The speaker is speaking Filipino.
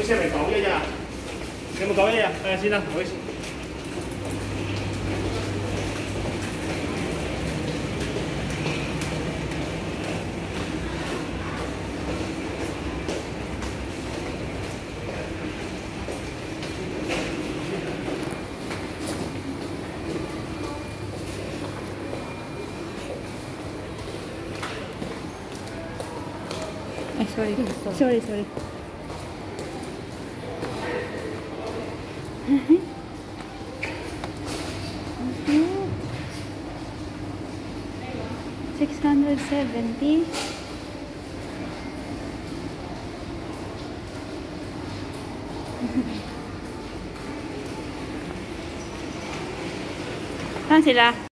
好似係咪九一一啊？有冇911啊？睇下先啦，唔好意思。 Sorry. Sorry. 670. Saan sila?